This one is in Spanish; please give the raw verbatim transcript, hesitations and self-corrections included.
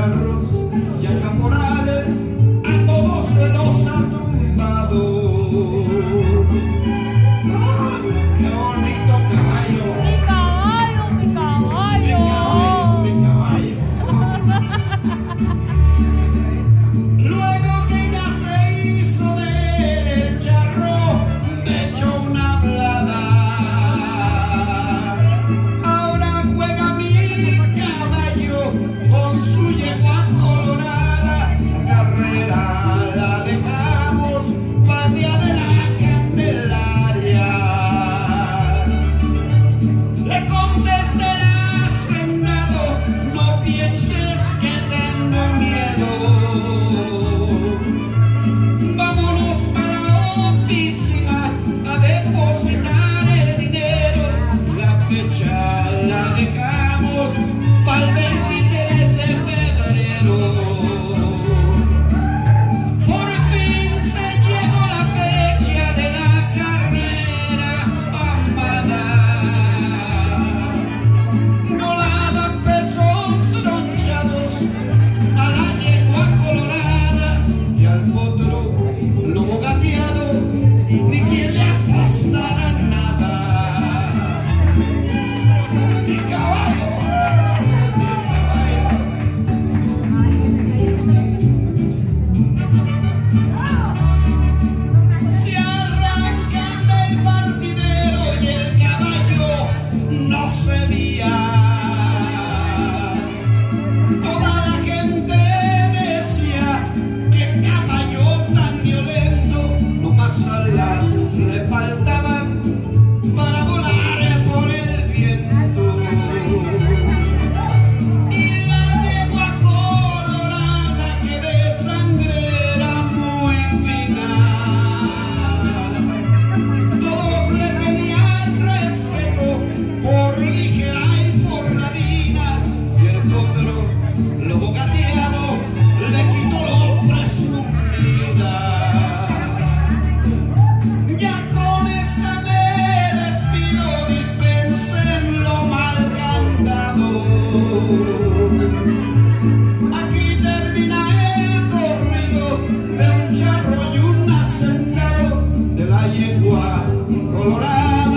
charros y a caporales, a todos los ha tumbado. ¡Qué bonito caballo! ¡Mi caballo, mi caballo! Mi caballo, mi caballo. Luego que ya se hizo de él el charro, me echó una hablada. Ahora juega mi caballo con su yegua colorada. Carrera la dejamos pa'l día de la Candelaria. Le contesté el hacendado: no pienses que tengo miedo. Vámonos para la oficina a depositar el dinero. La fecha la dejamos para el veintitrés de febrero. Por fin se llegó la fecha de la carrera pambada. No la dan pesos tronchados a la yegua colorada y al potro lobo gateado, ni quien le apostara nada. Mi caballo, mi caballo. Se arrancan del partidero y el caballo no se veía. Toda la gente decía: qué caballo tan violento. Nomás alas le faltaban para volar por el viento. Y la yegua colorada, que de sangre era muy fina, todos le tenían respeto por ligera y por ladina. Y el potro lobo gateado le quitó lo presumida. Ya con esta me despido, dispensen lo mal cantado. Aquí termina el corrido de un charro y un hacendado, de la yegua colorada.